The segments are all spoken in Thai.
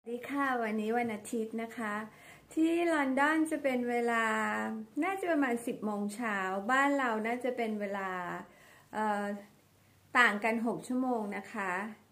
สวัสดีค่ะวันนี้วันอาทิตย์นะคะที่ลอนดอนจะเป็นเวลาน่าจะประมาณ10 โมงเช้าบ้านเราน่าจะเป็นเวลาต่างกัน6 ชั่วโมงนะคะ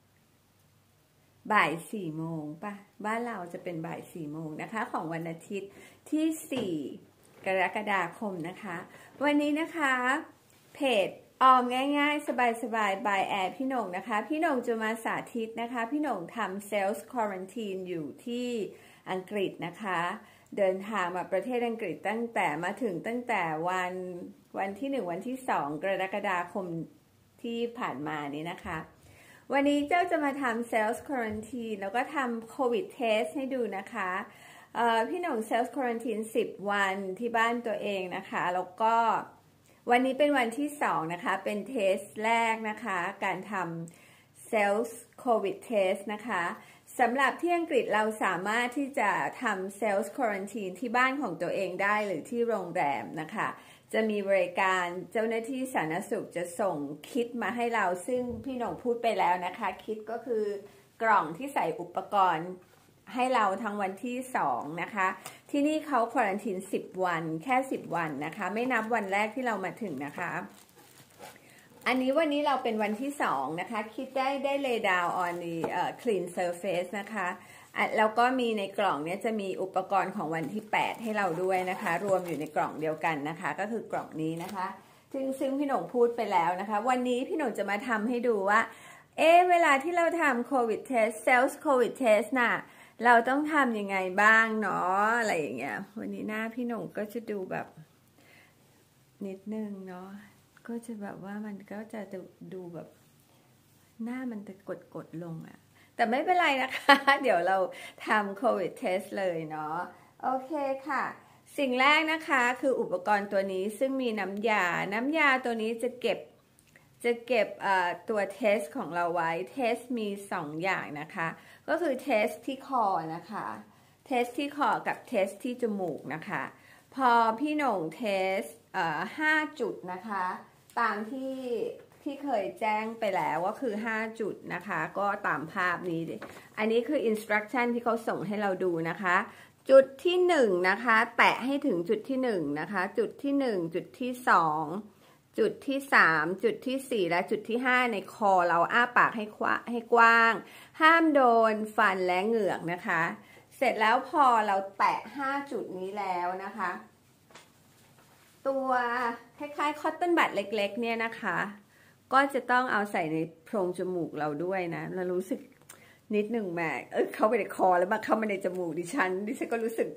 บ่าย4 โมงป่ะบ้านเราจะเป็นบ่าย4 โมงนะคะของวันอาทิตย์ที่4 กรกฎาคมนะคะวันนี้นะคะเพจออมง่ายๆสบายๆ by แอร์พี่หน่งนะคะพี่หน่งจะมาสาธิตนะคะพี่หน่งทำเซลส์ควอรันทีนอยู่ที่อังกฤษนะคะเดินทางมาประเทศอังกฤษตั้งแต่วันที่1วันที่2 กรกฎาคมที่ผ่านมานี้นะคะวันนี้เจ้าจะมาทำเซลส์ควอรันทีนแล้วก็ทำโควิดเทสให้ดูนะคะพี่หน่งเซลส์ควอรันทีน10 วันที่บ้านตัวเองนะคะแล้วก็วันนี้เป็นวันที่2นะคะเป็นเทสแรกนะคะการทำเซลส์โควิดเทสนะคะสำหรับที่อังกฤษเราสามารถที่จะทำเซลส์ควอรันทีนที่บ้านของตัวเองได้หรือที่โรงแรมนะคะจะมีบริการเจ้าหน้าที่สาธารณสุขจะส่งคิดมาให้เราซึ่งพี่หน่งพูดไปแล้วนะคะคิดก็คือกล่องที่ใส่อุปกรณ์ให้เราทั้งวันที่2นะคะที่นี่เขาควอรันทีน10 วันแค่10 วันนะคะไม่นับวันแรกที่เรามาถึงนะคะอันนี้วันนี้เราเป็นวันที่2นะคะคิดได้ lay down on the clean surface นะคะแล้วก็มีในกล่องนี้จะมีอุปกรณ์ของวันที่8ให้เราด้วยนะคะรวมอยู่ในกล่องเดียวกันนะคะก็คือกล่องนี้นะคะซึ่งพี่หน่งพูดไปแล้วนะคะวันนี้พี่หน่งจะมาทำให้ดูว่าเวลาที่เราทำ COVID test Self COVID test น่ะเราต้องทำยังไงบ้างเนาะอะไรอย่างเงี้ยวันนี้หน้าพี่หน่งก็จะดูแบบนิดนึงเนาะก็จะแบบว่ามันก็จะดูแบบหน้ามันจะกดลงอะแต่ไม่เป็นไรนะคะเดี๋ยวเราทำโควิดเทสเลยเนาะโอเคค่ะสิ่งแรกนะคะคืออุปกรณ์ตัวนี้ซึ่งมีน้ำยาตัวนี้จะเก็บตัวเทสของเราไว้เทสมี2 อย่างนะคะก็คือเทสที่คอนะคะเทสที่คอกับเทสที่จมูกนะคะพอพี่หน่งเทส5 จุดนะคะตามที่เคยแจ้งไปแล้วก็คือ5 จุดนะคะก็ตามภาพนี้อันนี้คือ instruction ที่เขาส่งให้เราดูนะคะจุดที่1นะคะแตะให้ถึงจุดที่1นะคะจุดที่1จุดที่2จุดที่3จุดที่4และจุดที่5ในคอเราอ้าปากให้กว้างห้ามโดนฟันและเหงือกนะคะเสร็จแล้วพอเราแตะ5 จุดนี้แล้วนะคะตัวคล้ายๆคอตตอนบัดเล็กๆเนี่ยนะคะก็จะต้องเอาใส่ในโพรงจมูกเราด้วยนะเรารู้สึกนิดหนึ่งแม่เข้าไปในคอแล้วมาเข้ามาในจมูกดิฉันก็รู้สึก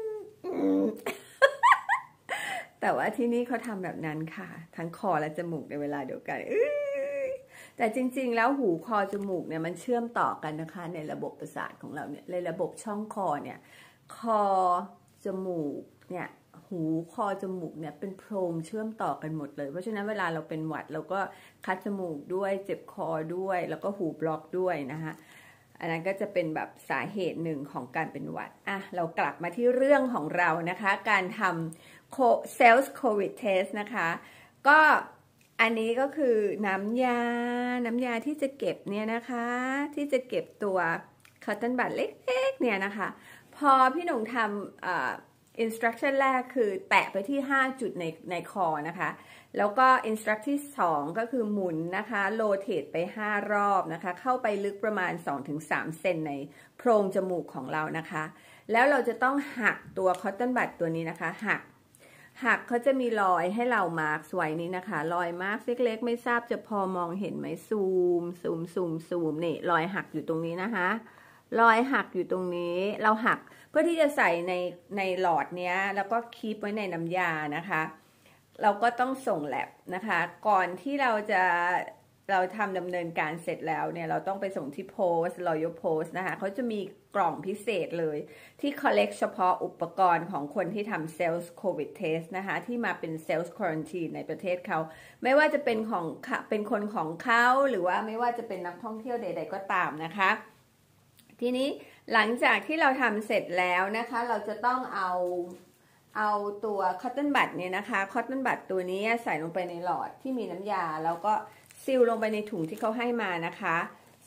แต่ว่าที่นี่เขาทำแบบนั้นค่ะทั้งคอและจมูกในเวลาเดียวกันแต่จริงๆแล้วหูคอจมูกเนี่ยมันเชื่อมต่อกันนะคะในระบบประสาทของเราเนี่ยในระบบช่องคอเนี่ยคอจมูกเนี่ยหูคอจมูกเนี่ยเป็นโพรงเชื่อมต่อกันหมดเลยเพราะฉะนั้นเวลาเราเป็นหวัดเราก็คัดจมูกด้วยเจ็บคอด้วยแล้วก็หูบล็อกด้วยนะคะอันนั้นก็จะเป็นแบบสาเหตุหนึ่งของการเป็นหวัดเรากลับมาที่เรื่องของเรานะคะการทำSelf COVID Test นะคะก็อันนี้ก็คือน้ำยาที่จะเก็บเนี่ยนะคะที่จะเก็บตัวคอตตอนบัดเล็กๆเนี่ยนะคะพอพี่หนุ่มทำinstruction แรกคือแตะไปที่5 จุดในคอนะคะแล้วก็ instruction ที่2ก็คือหมุนนะคะโรเตทไป5 รอบนะคะเข้าไปลึกประมาณ 2-3 เซนในโพรงจมูกของเรานะคะแล้วเราจะต้องหักตัวคอตตอนบัดตัวนี้นะคะหักเขาจะมีรอยให้เรามาร์คไว้นี้นะคะรอยมาร์คเล็กๆไม่ทราบจะพอมองเห็นไหมซูมนี่รอยหักอยู่ตรงนี้นะคะรอยหักอยู่ตรงนี้เราหักเพื่อที่จะใส่ในหลอดเนี้ยแล้วก็คีปไว้ในน้ำยานะคะเราก็ต้องส่งแลบนะคะก่อนที่เราทำดำเนินการเสร็จแล้วเนี่ยเราต้องไปส่งที่โพสต์ Royal Post นะคะเขาจะมีกล่องพิเศษเลยที่ collect เฉพาะอุปกรณ์ของคนที่ทำ Self COVID Test นะคะที่มาเป็น Self Quarantine ในประเทศเขาไม่ว่าจะเป็นคนของเขาหรือว่าไม่ว่าจะเป็นนักท่องเที่ยวใดๆก็ตามนะคะทีนี้หลังจากที่เราทำเสร็จแล้วนะคะเราจะต้องเอาตัวคอตตอนบัดเนี่ยนะคะคอตตอนบัดตัวนี้ใส่ลงไปในหลอดที่มีน้ำยาแล้วก็ซีลลงไปในถุงที่เขาให้มานะคะเส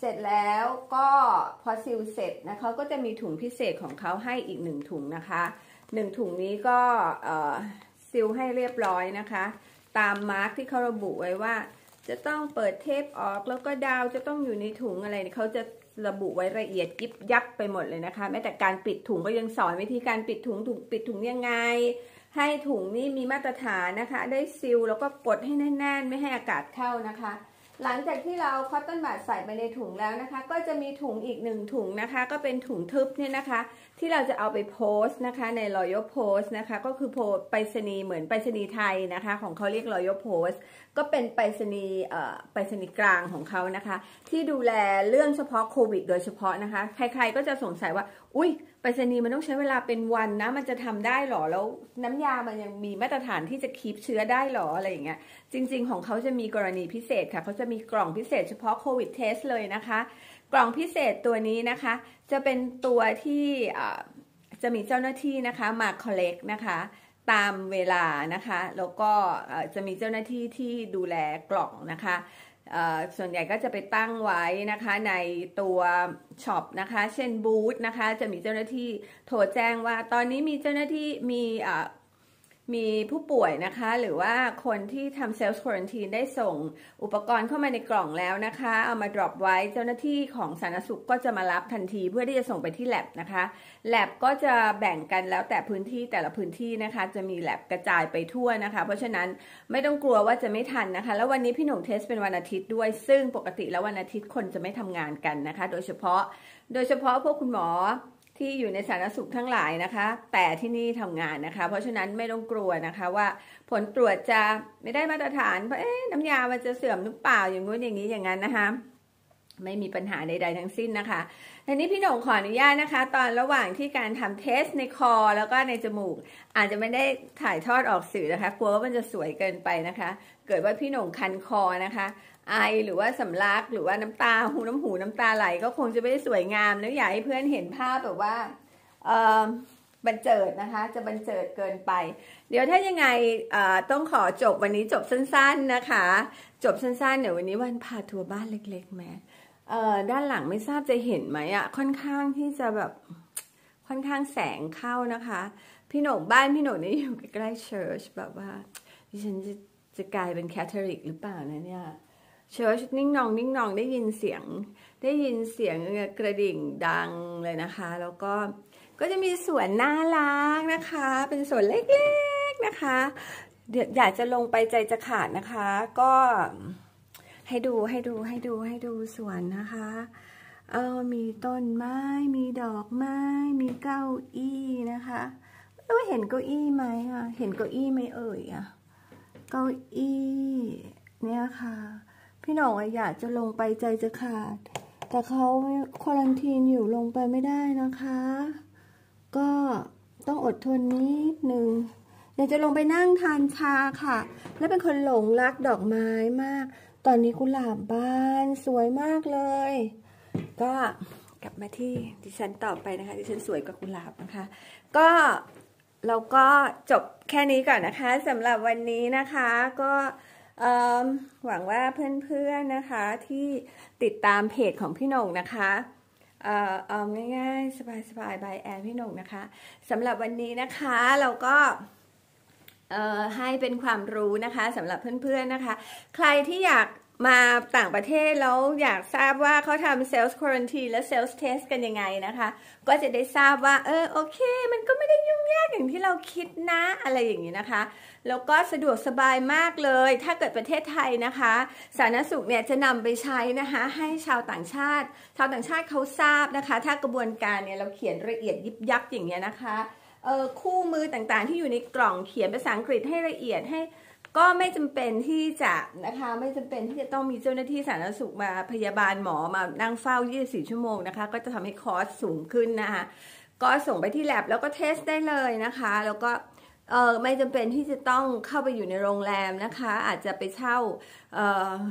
ร็จแล้วก็พอซิลเสร็จนะเขาก็จะมีถุงพิเศษของเขาให้อีก1ถุงนะคะ1ถุงนี้ก็ซิลให้เรียบร้อยนะคะตามมาร์กที่เขาระบุไว้ว่าจะต้องเปิดเทปออกแล้วก็ดาวจะต้องอยู่ในถุงอะไรเขาจะระบุไว้ละเอียดยิบยับไปหมดเลยนะคะแม้แต่การปิดถุงก็ยังสอนวิธีการปิดถุงปิดถุงยังไงให้ถุงนี่มีมาตรฐานนะคะได้ซิลแล้วก็กดให้แน่นๆไม่ให้อากาศเข้านะคะหลังจากที่เราคอตตอนบัดใส่ไปในถุงแล้วนะคะก็จะมีถุงอีก1ถุงนะคะก็เป็นถุงทึบเนี่ยนะคะที่เราจะเอาไปโพสต์นะคะใน Royal Post นะคะก็คือไปรษณีย์เหมือนไปรษณีย์ไทยนะคะของเขาเรียก Royal Post ก็เป็นไปรษณีย์กลางของเขานะคะที่ดูแลเรื่องเฉพาะโควิดโดยเฉพาะนะคะใครๆก็จะสงสัยว่าอุ้ยไปรษณีย์มันต้องใช้เวลาเป็นวันนะมันจะทำได้หรอแล้วน้ำยามันยังมีมาตรฐานที่จะคีปเชื้อได้หรออะไรอย่างเงี้ยจริงๆของเขาจะมีกรณีพิเศษค่ะเขาจะมีกล่องพิเศษเฉพาะโควิดเทสเลยนะคะกล่องพิเศษตัวนี้นะคะจะเป็นตัวที่จะมีเจ้าหน้าที่นะคะมา collect นะคะตามเวลานะคะแล้วก็จะมีเจ้าหน้าที่ที่ดูแลกล่องนะคะส่วนใหญ่ก็จะไปตั้งไว้นะคะในตัวช็อปนะคะเช่นบูธนะคะจะมีเจ้าหน้าที่โทรแจ้งว่าตอนนี้มีเจ้าหน้าที่มีผู้ป่วยนะคะหรือว่าคนที่ทำเซลล์ควอรันทีนได้ส่งอุปกรณ์เข้ามาในกล่องแล้วนะคะเอามาดรอปไว้เจ้าหน้าที่ของสาธารณสุขก็จะมารับทันทีเพื่อที่จะส่งไปที่ lab นะคะ lab ก็จะแบ่งกันแล้วแต่พื้นที่แต่ละพื้นที่นะคะจะมี lab กระจายไปทั่วนะคะเพราะฉะนั้นไม่ต้องกลัวว่าจะไม่ทันนะคะแล้ววันนี้พี่หนุ่มเทสเป็นวันอาทิตย์ด้วยซึ่งปกติแล้ววันอาทิตย์คนจะไม่ทำงานกันนะคะโดยเฉพาะพวกคุณหมอที่อยู่ในสาธารณสุขทั้งหลายนะคะแต่ที่นี่ทำงานนะคะเพราะฉะนั้นไม่ต้องกลัวนะคะว่าผลตรวจจะไม่ได้มาตรฐานเพราะน้ำยามันจะเสื่อมหรือเปล่าอย่างงู้นอย่างนี้อย่างนั้นนะคะไม่มีปัญหาใดๆทั้งสิ้นนะคะทีนี้พี่หน่งขออนุญาตนะคะตอนระหว่างที่การทำเทสในคอแล้วก็ในจมูกอาจจะไม่ได้ถ่ายทอดออกสื่อนะคะกลัวว่ามันจะสวยเกินไปนะคะเกิดว่าพี่หน่งคันคอนะคะไอหรือว่าสำลักหรือว่าน้ำตาไหลก็คงจะไม่ได้สวยงามแล้วอยากให้เพื่อนเห็นภาพแบบว่าบันเจิดนะคะจะบันเจิดเกินไปเดี๋ยวถ้ายังไงต้องขอจบวันนี้จบสั้นๆนะคะจบสั้นๆเดี๋ยววันนี้วันพาทัวร์บ้านเล็กๆแม้ด้านหลังไม่ทราบจะเห็นไหมอะค่อนข้างที่จะแบบค่อนข้างแสงเข้านะคะบ้านพี่หนกนี่อยู่ใกล้ๆเชิร์ชแบบว่าดิฉันจะกลายเป็นแคทอลิกหรือเปล่านะเนี่ยเชิร์ชนิ่งนองได้ยินเสียงกระดิ่งดังเลยนะคะแล้วก็จะมีสวนน่ารักนะคะเป็นสวนเล็กๆนะคะเดี๋ยวอยากจะลงไปใจจะขาดนะคะก็ให้ดูสวนนะคะมีต้นไม้มีดอกไม้มีเก้าอี้นะคะเห็นเก้าอี้ไหมอะเห็นเก้าอี้ไหมเอ่ยอะเก้าอี้เนี่ยค่ะพี่หน่องอยากจะลงไปใจจะขาดแต่เขาควอรันทีนอยู่ลงไปไม่ได้นะคะก็ต้องอดทนนิดนึงอยากจะลงไปนั่งทานชาค่ะและเป็นคนหลงรักดอกไม้มากตอนนี้กุหลาบบานสวยมากเลยก็กลับมาที่ดิฉันต่อไปนะคะดิฉันสวยกว่ากุหลาบนะคะก็เราก็จบแค่นี้ก่อนนะคะสำหรับวันนี้นะคะก็หวังว่าเพื่อนๆนะคะที่ติดตามเพจของพี่หน่งนะคะง่ายๆสบายๆบายแอนพี่หน่งนะคะสำหรับวันนี้นะคะเราก็ให้เป็นความรู้นะคะสำหรับเพื่อนๆนะคะใครที่อยากมาต่างประเทศแล้วอยากทราบว่าเขาทำเซลล์ควอรันทีนและเซลล์เทสกันยังไงนะคะก็จะได้ทราบว่าโอเคมันก็ไม่ได้ยุ่งยากอย่างที่เราคิดนะอะไรอย่างนี้นะคะแล้วก็สะดวกสบายมากเลยถ้าเกิดประเทศไทยนะคะสาธารณสุขเนี่ยจะนำไปใช้นะคะให้ชาวต่างชาติเขาทราบนะคะถ้ากระบวนการเนี่ยเราเขียนละเอียดยิบยับอย่างเงี้ยนะคะคู่มือต่างๆที่อยู่ในกล่องเขียนภาษาอังกฤษให้ละเอียดให้ก็ไม่จำเป็นที่จะนะคะไม่จำเป็นที่จะต้องมีเจ้าหน้าที่สาธารณสุขมาพยาบาลหมอมานั่งเฝ้า24ชั่วโมงนะคะก็จะทำให้คอสสูงขึ้นนะคะก็ส่งไปที่ lab แล้วก็เทสได้เลยนะคะแล้วก็ไม่จำเป็นที่จะต้องเข้าไปอยู่ในโรงแรมนะคะอาจจะไปเช่า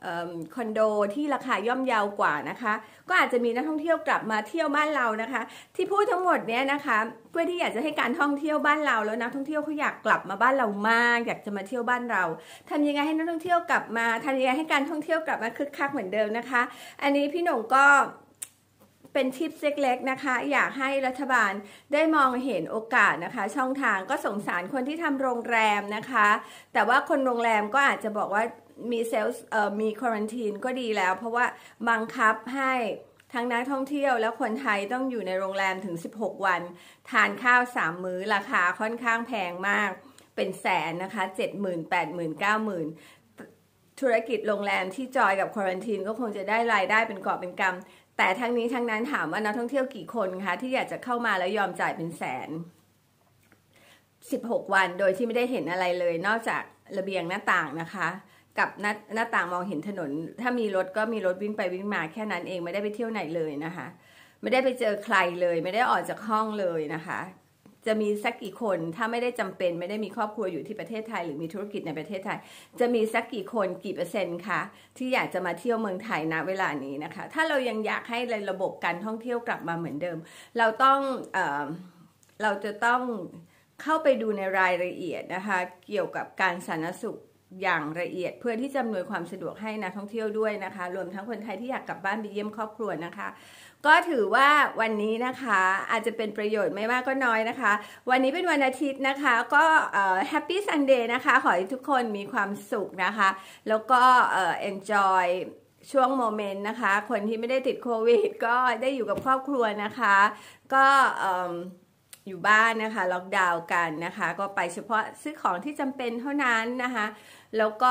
คอนโดที่ราคาย่อมเยาวกว่านะคะก็อาจจะมีนักท่องเที่ยวกลับมาเที่ยวบ้านเรานะคะที่พูดทั้งหมดเนี้ยนะคะเพื่อที่อยากจะให้การท่องเที่ยวบ้านเราแล้วนักท่องเที่ยวเขาอยากกลับมาบ้านเรามากอยากจะมาเที่ยวบ้านเราทำยังไงให้นักท่องเที่ยวกลับมาทำยังไงให้การท่องเที่ยวกลับมาคึกคักเหมือนเดิมนะคะอันนี้พี่หน่งก็เป็นทิปเล็กๆนะคะอยากให้รัฐบาลได้มองเห็นโอกาสนะคะช่องทางก็สงสารคนที่ทำโรงแรมนะคะแต่ว่าคนโรงแรมก็อาจจะบอกว่ามีเซลล์มีควอรันทีนก็ดีแล้วเพราะว่าบังคับให้ทั้งนักท่องเที่ยวและคนไทยต้องอยู่ในโรงแรมถึง16วันทานข้าว3มื้อราคาค่อนข้างแพงมากเป็นแสนนะคะ70,000 80,000 90,000ธุรกิจโรงแรมที่จอยกับควอรันทีนก็คงจะได้รายได้เป็นกอบเป็นกำแต่ทั้งนี้ทั้งนั้นถามว่านักท่องเที่ยวกี่คนคะที่อยากจะเข้ามาแล้วยอมจ่ายเป็นแสน16วันโดยที่ไม่ได้เห็นอะไรเลยนอกจากระเบียงหน้าต่างนะคะกับหน้าต่างมองเห็นถนนถ้ามีรถก็มีรถวิ่งไปวิ่งมาแค่นั้นเองไม่ได้ไปเที่ยวไหนเลยนะคะไม่ได้ไปเจอใครเลยไม่ได้ออกจากห้องเลยนะคะจะมีสักกี่คนถ้าไม่ได้จำเป็นไม่ได้มีครอบครัวอยู่ที่ประเทศไทยหรือมีธุรกิจในประเทศไทยจะมีสักกี่คนกี่เปอร์เซ็นต์คะที่อยากจะมาเที่ยวเมืองไทยณเวลานี้นะคะถ้าเรายังอยากให้ระบบการท่องเที่ยวกลับมาเหมือนเดิมเราจะต้องเข้าไปดูในรายละเอียดนะคะเกี่ยวกับการสาธารณสุขอย่างละเอียดเพื่อที่จะอำนวยความสะดวกให้นักท่องเที่ยวด้วยนะคะรวมทั้งคนไทยที่อยากกลับบ้านไปเยี่ยมครอบครัวนะคะก็ถือว่าวันนี้นะคะอาจจะเป็นประโยชน์ไม่มากก็น้อยนะคะวันนี้เป็นวันอาทิตย์นะคะก็แฮปปี้ซันเดย์นะคะขอให้ทุกคนมีความสุขนะคะแล้วก็enjoy ช่วงโมเมนต์นะคะคนที่ไม่ได้ติดโควิดก็ได้อยู่กับครอบครัวนะคะก็อยู่บ้านนะคะล็อกดาวน์กันนะคะก็ไปเฉพาะซื้อของที่จำเป็นเท่านั้นนะคะแล้วก็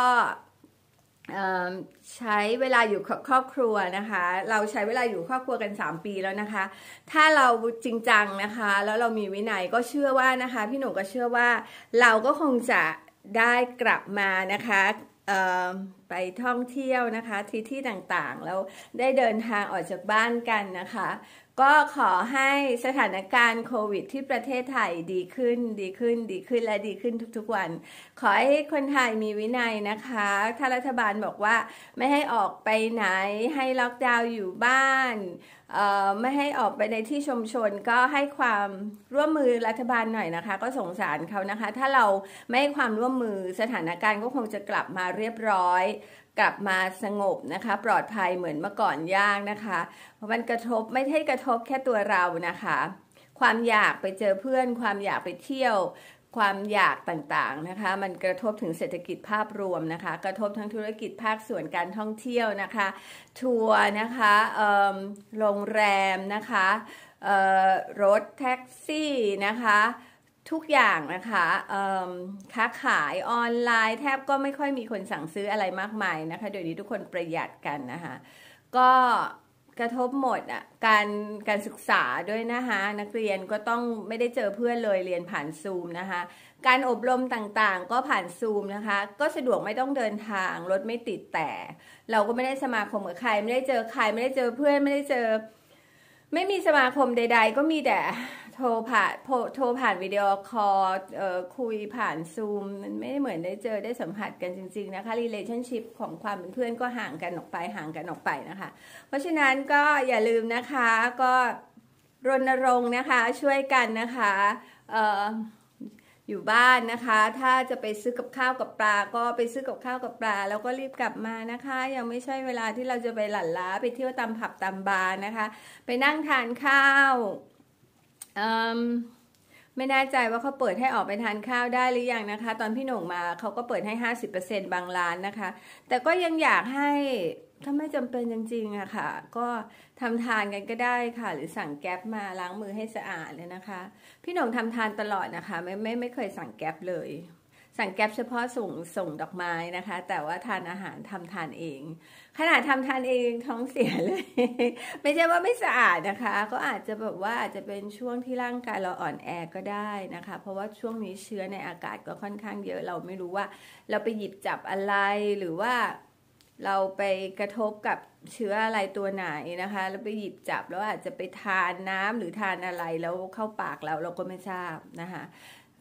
ใช้เวลาอยู่กับครอบครัวนะคะเราใช้เวลาอยู่ครอบครัวกัน3 ปีแล้วนะคะถ้าเราจริงจังนะคะแล้วเรามีวินัยก็เชื่อว่านะคะพี่หนุ่มก็เชื่อว่าเราก็คงจะได้กลับมานะคะไปท่องเที่ยวนะคะที่ต่างๆแล้วได้เดินทางออกจากบ้านกันนะคะก็ขอให้สถานการณ์โควิดที่ประเทศไทยดีขึ้นและดีขึ้นทุกๆวันขอให้คนไทยมีวินัยนะคะถ้ารัฐบาลบอกว่าไม่ให้ออกไปไหนให้ล็อกดาวน์อยู่บ้านไม่ให้ออกไปในที่ชุมชนก็ให้ความร่วมมือรัฐบาลหน่อยนะคะก็สงสารเขานะคะถ้าเราไม่ให้ความร่วมมือสถานการณ์ก็คงจะกลับมาเรียบร้อยกลับมาสงบนะคะปลอดภัยเหมือนเมื่อก่อนยากนะคะเพราะมันกระทบไม่ใช่กระทบแค่ตัวเรานะคะความอยากไปเจอเพื่อนความอยากไปเที่ยวความอยากต่างๆนะคะมันกระทบถึงเศรษฐกิจภาพรวมนะคะกระทบทั้งธุรกิจภาคส่วนการท่องเที่ยวนะคะทัวร์นะคะโรงแรมนะคะรถแท็กซี่นะคะทุกอย่างนะคะค้าขายออนไลน์แทบก็ไม่ค่อยมีคนสั่งซื้ออะไรมากมายนะคะเดี๋ยวนี้ทุกคนประหยัดกันนะคะก็กระทบหมดอ่ะการศึกษาด้วยนะคะนักเรียนก็ต้องไม่ได้เจอเพื่อนเลยเรียนผ่านซูมนะคะการอบรมต่างๆก็ผ่านซูมนะคะก็สะดวกไม่ต้องเดินทางรถไม่ติดแต่เราก็ไม่ได้สมาคมกับใครไม่ได้เจอใครไม่ได้เจอเพื่อนไม่ได้เจอไม่มีสมาคมใดๆก็มีแต่โทรผ่านวิดีโอคอลคุยผ่านซูมมันไม่เหมือนได้เจอได้สัมผัสกันจริงๆนะคะ relationship ของความเป็นเพื่อนก็ห่างกันออกไปนะคะเพราะฉะนั้นก็อย่าลืมนะคะก็รณรงค์นะคะช่วยกันนะคะอยู่บ้านนะคะถ้าจะไปซื้อกับข้าวกับปลาก็ไปซื้อกับข้าวกับปลาแล้วก็รีบกลับมานะคะยังไม่ใช่เวลาที่เราจะไปหลั่นล้าไปเที่ยวตามผับตามบาร์นะคะไปนั่งทานข้าวไม่แน่ใจว่าเขาเปิดให้ออกไปทานข้าวได้หรือยังนะคะตอนพี่หน่งมาเขาก็เปิดให้ 50% บางร้านนะคะแต่ก็ยังอยากให้ถ้าไม่จำเป็นจริงๆอะค่ะก็ทำทานกันก็ได้ค่ะหรือสั่งแก๊ปมาล้างมือให้สะอาดเลยนะคะพี่หน่งทำทานตลอดนะคะไม่เคยสั่งแก๊ปเลยสั่งแก๊ปเฉพาะส่งดอกไม้นะคะแต่ว่าทานอาหารทำทานเองขนาดทำทานเองท้องเสียเลย ไม่ใช่ว่าไม่สะอาดนะคะก็อาจจะแบบว่าอาจจะเป็นช่วงที่ร่างกายเราอ่อนแอก็ได้นะคะเพราะว่าช่วงนี้เชื้อในอากาศก็ค่อนข้างเยอะเราไม่รู้ว่าเราไปหยิบจับอะไรหรือว่าเราไปกระทบกับเชื้ออะไรตัวไหนนะคะแล้วไปหยิบจับแล้วอาจจะไปทานน้ำหรือทานอะไรแล้วเข้าปากเราก็ไม่ทราบนะคะ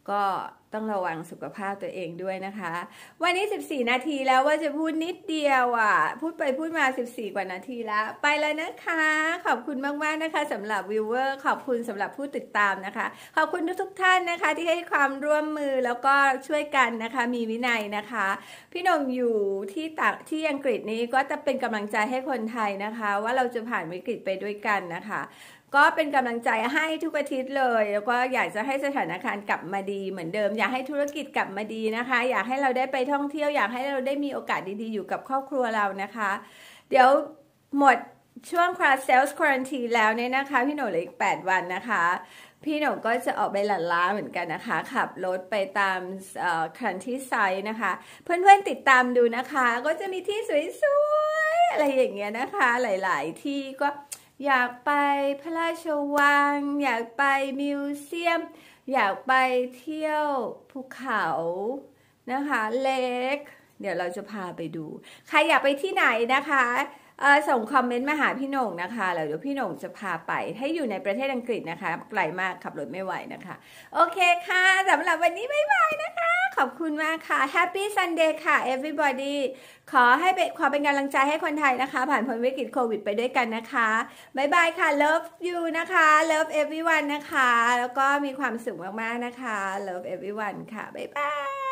ก็ต้องระวังสุขภาพตัวเองด้วยนะคะวันนี้14นาทีแล้วว่าจะพูดนิดเดียวพูดไปพูดมา14กว่านาทีแล้วไปแล้วนะคะขอบคุณมากๆนะคะสำหรับวิวเวอร์ขอบคุณสำหรับผู้ติดตามนะคะขอบคุณทุกท่านนะคะที่ให้ความร่วมมือแล้วก็ช่วยกันนะคะมีวินัยนะคะพี่หน่งอยู่ที่อังกฤษนี้ก็จะเป็นกำลังใจให้คนไทยนะคะว่าเราจะผ่านวิกฤตไปด้วยกันนะคะก็เป็นกำลังใจให้ทุกอาทิตย์เลยแล้วก็อยากจะให้สถานการณ์กลับมาดีเหมือนเดิมอยากให้ธุรกิจกลับมาดีนะคะอยากให้เราได้ไปท่องเที่ยวอยากให้เราได้มีโอกาสดีๆอยู่กับครอบครัวเรานะคะเดี๋ยวหมดช่วงเซลส์ควอรันทีแล้วเนี่ยนะคะพี่หนูเหลืออีก8วันนะคะพี่หนูก็จะออกไปหลั่นล้าเหมือนกันนะคะขับรถไปตามคันที่ไซต์นะคะเพื่อนๆติดตามดูนะคะก็จะมีที่สวยๆอะไรอย่างเงี้ยนะคะหลายๆที่ก็อยากไปพระราชวังอยากไปมิวเซียมอยากไปเที่ยวภูเขานะคะเล็กเดี๋ยวเราจะพาไปดูใครอยากไปที่ไหนนะคะส่งคอมเมนต์มาหาพี่หน่งนะคะแล้วเดี๋ยวพี่หน่งจะพาไปให้อยู่ในประเทศอังกฤษนะคะไกลมากขับรถไม่ไหวนะคะโอเคค่ะสำหรับวันนี้บ๊ายบายนะคะขอบคุณมากค่ะ Happy Sunday ค่ะ everybody ขอเป็นกำลังใจให้คนไทยนะคะผ่านพ้นวิกฤตโควิดไปด้วยกันนะคะบ๊ายบายค่ะ love you นะคะ love everyone นะคะแล้วก็มีความสุขมากๆนะคะ love everyone ค่ะบ๊ายบาย